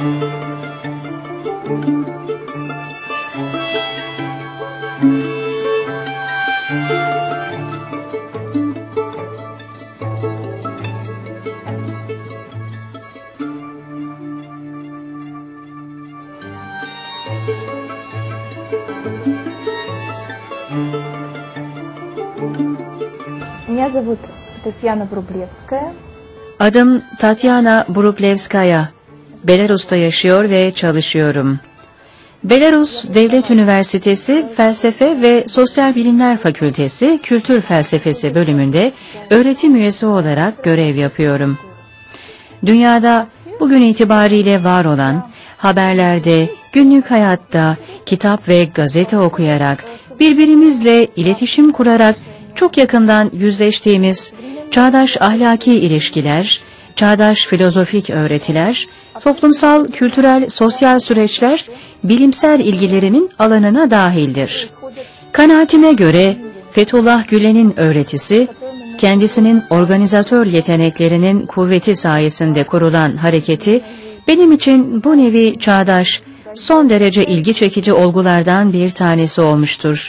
Меня зовут Татьяна Врублевская. Adım Tatyana Vrublevskaya. Belarus'ta yaşıyor ve çalışıyorum. Belarus Devlet Üniversitesi Felsefe ve Sosyal Bilimler Fakültesi Kültür Felsefesi bölümünde öğretim üyesi olarak görev yapıyorum. Dünyada bugün itibariyle var olan, haberlerde, günlük hayatta, kitap ve gazete okuyarak, birbirimizle iletişim kurarak çok yakından yüzleştiğimiz çağdaş ahlaki ilişkiler, çağdaş filozofik öğretiler, toplumsal, kültürel, sosyal süreçler, bilimsel ilgilerimin alanına dahildir. Kanaatime göre Fethullah Gülen'in öğretisi, kendisinin organizatör yeteneklerinin kuvveti sayesinde kurulan hareketi, benim için bu nevi çağdaş, son derece ilgi çekici olgulardan bir tanesi olmuştur.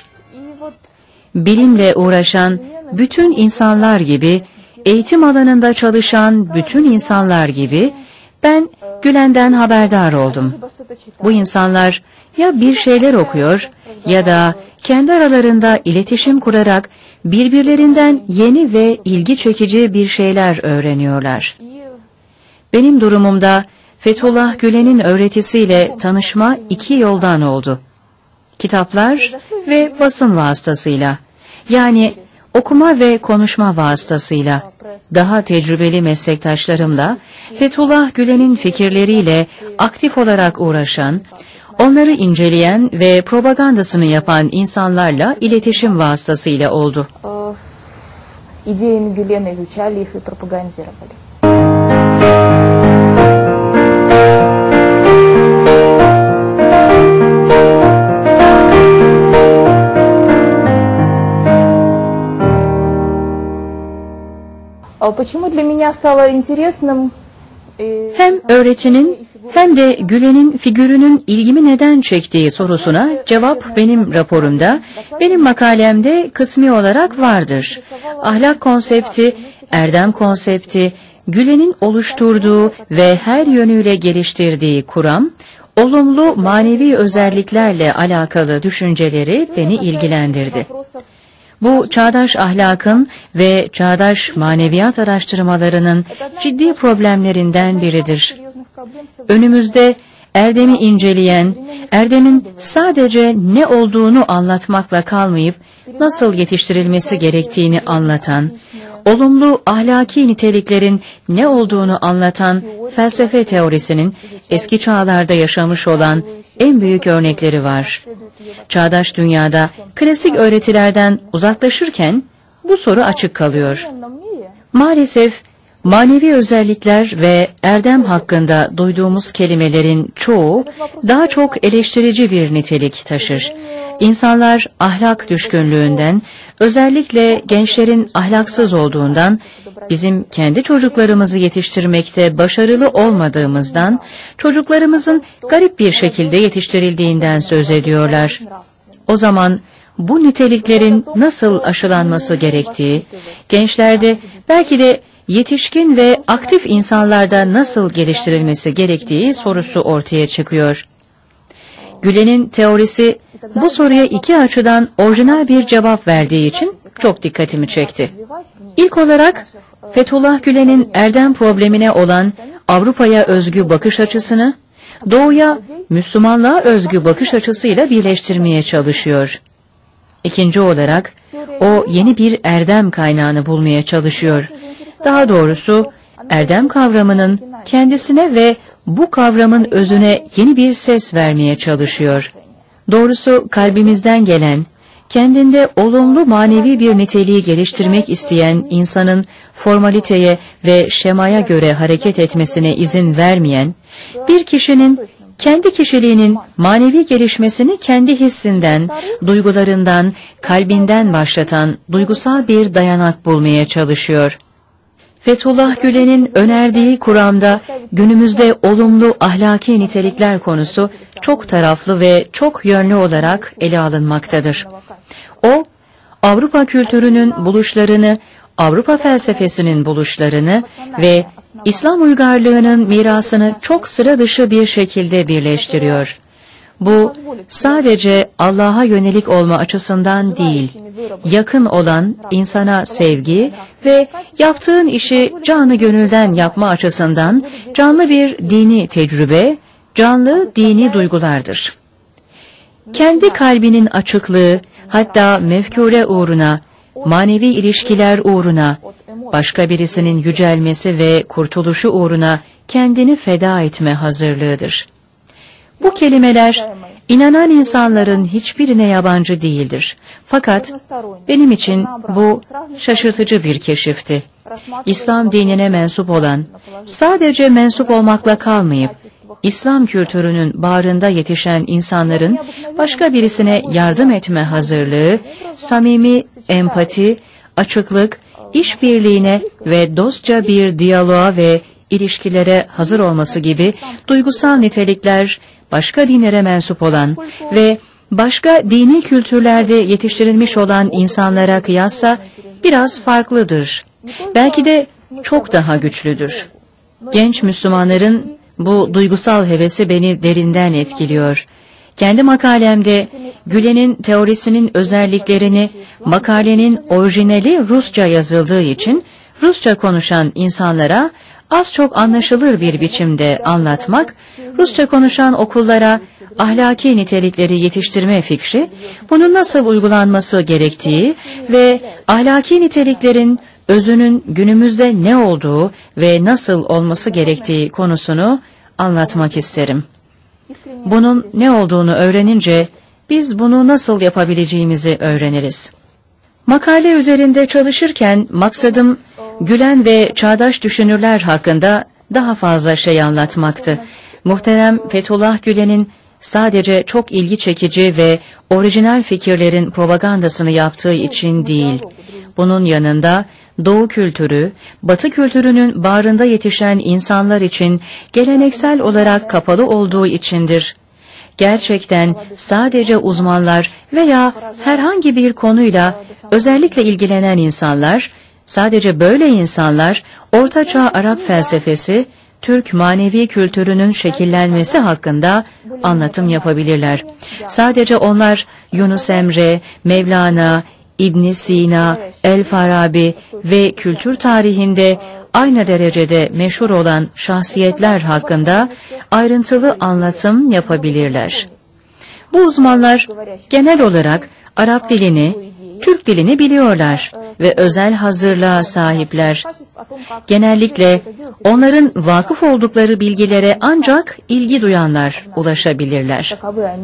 Bilimle uğraşan bütün insanlar gibi, eğitim alanında çalışan bütün insanlar gibi, ben Gülen'den haberdar oldum. Bu insanlar ya bir şeyler okuyor ya da kendi aralarında iletişim kurarak birbirlerinden yeni ve ilgi çekici bir şeyler öğreniyorlar. Benim durumumda Fethullah Gülen'in öğretisiyle tanışma iki yoldan oldu. Kitaplar ve basın vasıtasıyla, yani okuma ve konuşma vasıtasıyla, daha tecrübeli meslektaşlarımla, Fethullah Gülen'in fikirleriyle aktif olarak uğraşan, onları inceleyen ve propagandasını yapan insanlarla iletişim vasıtasıyla oldu. İdeями Гюлена изучали их и пропагандировали. Почему для меня стало интересным? Hem öğretinin hem de Gülen'in figürünün ilgimi neden çektiği sorusuna cevap benim raporumda, benim makalemde kısmi olarak vardır. Ahlak konsepti, erdem konsepti, Gülen'in oluşturduğu ve her yönüyle geliştirdiği kuram, olumlu manevi özelliklerle alakalı düşünceleri beni ilgilendirdi. Bu çağdaş ahlakın ve çağdaş maneviyat araştırmalarının ciddi problemlerinden biridir. Önümüzde erdemi inceleyen, erdemin sadece ne olduğunu anlatmakla kalmayıp nasıl yetiştirilmesi gerektiğini anlatan, olumlu ahlaki niteliklerin ne olduğunu anlatan felsefe teorisinin eski çağlarda yaşamış olan en büyük örnekleri var. Çağdaş dünyada klasik öğretilerden uzaklaşırken bu soru açık kalıyor. Maalesef manevi özellikler ve erdem hakkında duyduğumuz kelimelerin çoğu daha çok eleştirici bir nitelik taşır. İnsanlar ahlak düşkünlüğünden, özellikle gençlerin ahlaksız olduğundan, bizim kendi çocuklarımızı yetiştirmekte başarılı olmadığımızdan, çocuklarımızın garip bir şekilde yetiştirildiğinden söz ediyorlar. O zaman bu niteliklerin nasıl aşılanması gerektiği, gençlerde belki de yetişkin ve aktif insanlarda nasıl geliştirilmesi gerektiği sorusu ortaya çıkıyor. Gülen'in teorisi bu soruya iki açıdan orijinal bir cevap verdiği için çok dikkatimi çekti. İlk olarak Fethullah Gülen'in erdem problemine olan Avrupa'ya özgü bakış açısını, Doğu'ya, Müslümanlığa özgü bakış açısıyla birleştirmeye çalışıyor. İkinci olarak o yeni bir erdem kaynağını bulmaya çalışıyor. Daha doğrusu erdem kavramının kendisine ve bu kavramın özüne yeni bir ses vermeye çalışıyor. Doğrusu kalbimizden gelen, kendinde olumlu manevi bir niteliği geliştirmek isteyen insanın formaliteye ve şemaya göre hareket etmesine izin vermeyen, bir kişinin kendi kişiliğinin manevi gelişmesini kendi hissinden, duygularından, kalbinden başlatan duygusal bir dayanak bulmaya çalışıyor. Fethullah Gülen'in önerdiği kuramda günümüzde olumlu ahlaki nitelikler konusu çok taraflı ve çok yönlü olarak ele alınmaktadır. O, Avrupa kültürünün buluşlarını, Avrupa felsefesinin buluşlarını ve İslam uygarlığının mirasını çok sıra dışı bir şekilde birleştiriyor. Bu sadece Allah'a yönelik olma açısından değil, yakın olan insana sevgi ve yaptığın işi canı gönülden yapma açısından canlı bir dini tecrübe, canlı dini duygulardır. Kendi kalbinin açıklığı, hatta mefkure uğruna, manevi ilişkiler uğruna, başka birisinin yücelmesi ve kurtuluşu uğruna kendini feda etme hazırlığıdır. Bu kelimeler inanan insanların hiçbirine yabancı değildir. Fakat benim için bu şaşırtıcı bir keşifti. İslam dinine mensup olan, sadece mensup olmakla kalmayıp, İslam kültürünün bağrında yetişen insanların başka birisine yardım etme hazırlığı, samimi empati, açıklık, işbirliğine ve dostça bir diyaloğa ve ilişkilere hazır olması gibi duygusal nitelikler başka dinlere mensup olan ve başka dini kültürlerde yetiştirilmiş olan insanlara kıyasla biraz farklıdır. Belki de çok daha güçlüdür. Genç Müslümanların bu duygusal hevesi beni derinden etkiliyor. Kendi makalemde Gülen'in teorisinin özelliklerini makalenin orijinali Rusça yazıldığı için Rusça konuşan insanlara az çok anlaşılır bir biçimde anlatmak, Rusça konuşan okullara ahlaki nitelikleri yetiştirme fikri, bunun nasıl uygulanması gerektiği ve ahlaki niteliklerin özünün günümüzde ne olduğu ve nasıl olması gerektiği konusunu anlatmak isterim. Bunun ne olduğunu öğrenince biz bunu nasıl yapabileceğimizi öğreniriz. Makale üzerinde çalışırken maksadım Gülen ve çağdaş düşünürler hakkında daha fazla şey anlatmaktı. Muhterem Fethullah Gülen'in sadece çok ilgi çekici ve orijinal fikirlerin propagandasını yaptığı için değil, bunun yanında Doğu kültürü, Batı kültürünün bağrında yetişen insanlar için geleneksel olarak kapalı olduğu içindir. Gerçekten sadece uzmanlar veya herhangi bir konuyla özellikle ilgilenen insanlar, sadece böyle insanlar Ortaçağ Arap felsefesi, Türk manevi kültürünün şekillenmesi hakkında anlatım yapabilirler. Sadece onlar Yunus Emre, Mevlana, İbn Sina, El Farabi ve kültür tarihinde aynı derecede meşhur olan şahsiyetler hakkında ayrıntılı anlatım yapabilirler. Bu uzmanlar genel olarak Arap dilini, Türk dilini biliyorlar ve özel hazırlığa sahipler. Genellikle onların vakıf oldukları bilgilere ancak ilgi duyanlar ulaşabilirler.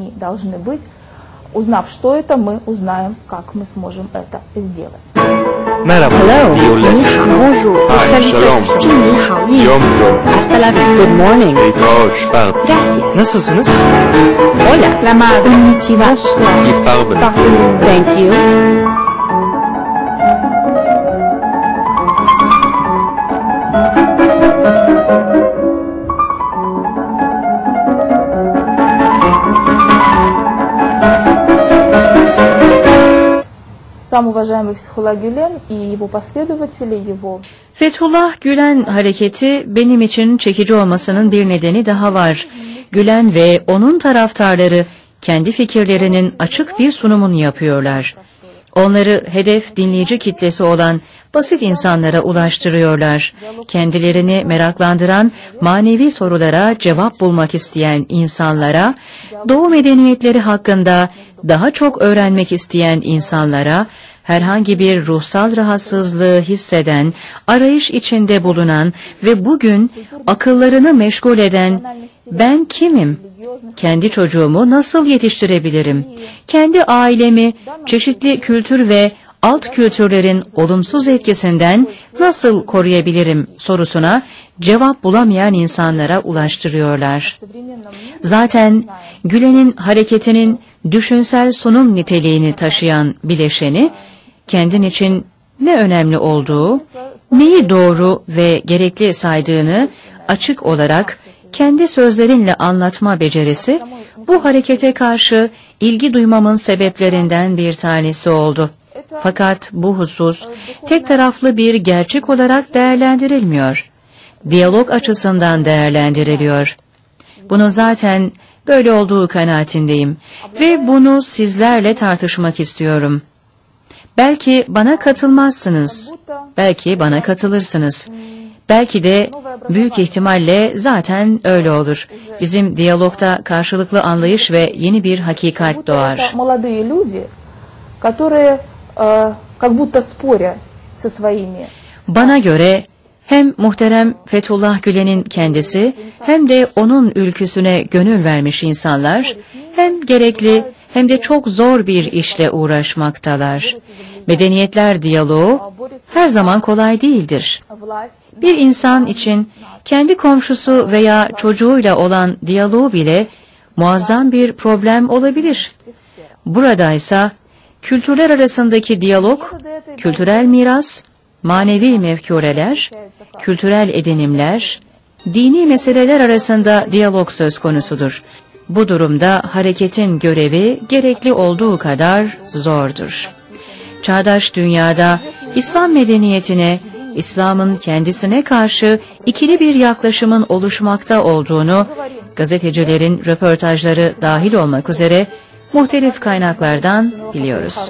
Узнав, что это, мы узнаем, как мы сможем это сделать. Merhaba. Hello. Violette. Ni hao. Bonjour. Hi, Salutations. shalom. Ni hao. Yom Tov. Hasta la vista. Good morning. להתראות, שפרט. Gracias. Nasılsınız? Hola. La madre. Konnichiwa. Yifarben. Thank you. Сам уважаемый Фетхулlah Gülen и его последователи, его... Fethullah Gülen hareketi benim için çekici olmasının bir nedeni daha var. Gülen ve onun taraftarları kendi fikirlerinin açık bir sunumunu yapıyorlar. Onları hedef dinleyici kitlesi olan basit insanlara ulaştırıyorlar. Kendilerini meraklandıran manevi sorulara cevap bulmak isteyen insanlara, Doğu medeniyetleri hakkında daha çok öğrenmek isteyen insanlara, herhangi bir ruhsal rahatsızlığı hisseden, arayış içinde bulunan ve bugün akıllarını meşgul eden "Ben kimim? Kendi çocuğumu nasıl yetiştirebilirim? Kendi ailemi çeşitli kültür ve alt kültürlerin olumsuz etkisinden nasıl koruyabilirim?" sorusuna cevap bulamayan insanlara ulaştırıyorlar. Zaten Gülen'in hareketinin düşünsel sunum niteliğini taşıyan bileşeni, kendin için ne önemli olduğu neyi doğru ve gerekli saydığını açık olarak kendi sözlerinle anlatma becerisi, bu harekete karşı ilgi duymamın sebeplerinden bir tanesi oldu. Fakat bu husus tek taraflı bir gerçek olarak değerlendirilmiyor. Diyalog açısından değerlendiriliyor. Bunu zaten böyle olduğu kanaatindeyim ve bunu sizlerle tartışmak istiyorum. Belki bana katılmazsınız, belki bana katılırsınız. Belki de büyük ihtimalle zaten öyle olur. Bizim diyalogda karşılıklı anlayış ve yeni bir hakikat doğar. Bana göre hem muhterem Fethullah Gülen'in kendisi hem de onun ülküsüne gönül vermiş insanlar hem gerekli hem de çok zor bir işle uğraşmaktalar. Medeniyetler diyaloğu her zaman kolay değildir. Bir insan için kendi komşusu veya çocuğuyla olan diyaloğu bile muazzam bir problem olabilir. Buradaysa kültürler arasındaki diyalog, kültürel miras, manevi mefkureler, kültürel edinimler, dini meseleler arasında diyalog söz konusudur. Bu durumda hareketin görevi gerekli olduğu kadar zordur. Çağdaş dünyada İslam medeniyetine, İslam'ın kendisine karşı ikili bir yaklaşımın oluşmakta olduğunu, gazetecilerin röportajları dahil olmak üzere muhtelif kaynaklardan biliyoruz.